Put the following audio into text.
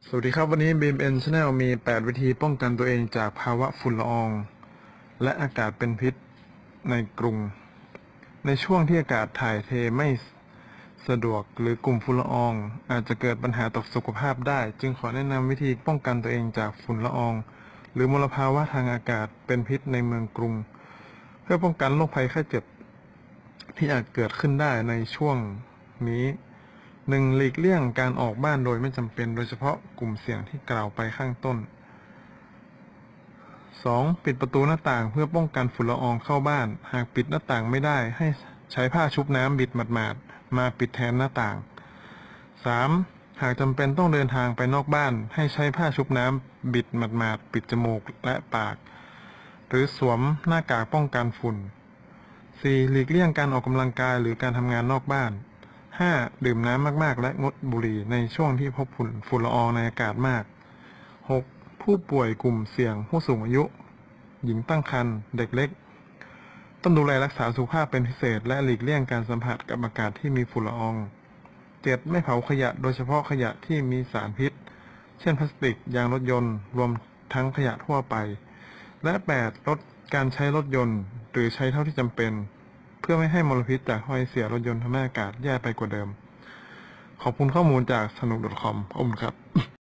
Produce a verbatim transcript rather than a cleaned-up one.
สวัสดีครับวันนี้ บี เอ็ม เอ็น Channel มี แปด วิธีป้องกันตัวเองจากภาวะฝุ่นละอองและอากาศเป็นพิษในกรุงในช่วงที่อากาศถ่ายเทไม่สะดวกหรือกลุ่มฝุ่นละอองอาจจะเกิดปัญหาต่อสุขภาพได้จึงขอแนะนำวิธีป้องกันตัวเองจากฝุ่นละอองหรือมลภาวะทางอากาศเป็นพิษในเมืองกรุงเพื่อป้องกันโรคภัยไข้เจ็บที่อาจเกิดขึ้นได้ในช่วงนี้หนึ่งหลีกเลี่ยงการออกบ้านโดยไม่จำเป็นโดยเฉพาะกลุ่มเสี่ยงที่กล่าวไปข้างต้น สอง. ปิดประตูหน้าต่างเพื่อป้องกันฝุ่นละอองเข้าบ้านหากปิดหน้าต่างไม่ได้ให้ใช้ผ้าชุบน้ำบิดหมาดๆมาปิดแทนหน้าต่าง สาม. หากจำเป็นต้องเดินทางไปนอกบ้านให้ใช้ผ้าชุบน้ำบิดหมาดๆปิดจมูกและปากหรือสวมหน้ากากป้องกันฝุ่น สี่. หลีกเลี่ยงการออกกำลังกายหรือการทำงานนอกบ้าน ห้า. ดื่มน้ำมากๆและงดบุหรี่ในช่วงที่พบฝุ่นฝุ่นละอองในอากาศมาก หก. ผู้ป่วยกลุ่มเสี่ยงผู้สูงอายุหญิงตั้งครรภ์เด็กเล็กต้องดูแลรักษาสุขภาพเป็นพิเศษและหลีกเลี่ยงการสัมผัสกับอากาศที่มีฝุ่นละออง เจ็ด. ไม่เผาขยะโดยเฉพาะขยะที่มีสารพิษเช่นพลาสติกยางรถยนต์รวมทั้งขยะทั่วไปและ แปด. ลดการใช้รถยนต์หรือใช้เท่าที่จำเป็นเพื่อไม่ให้มลพิษจากถ้อยเสียรถยนต์ทำให้อากาศแย่ไปกว่าเดิมขอบคุณข้อมูลจากสนุก .com ขอบคุณครับ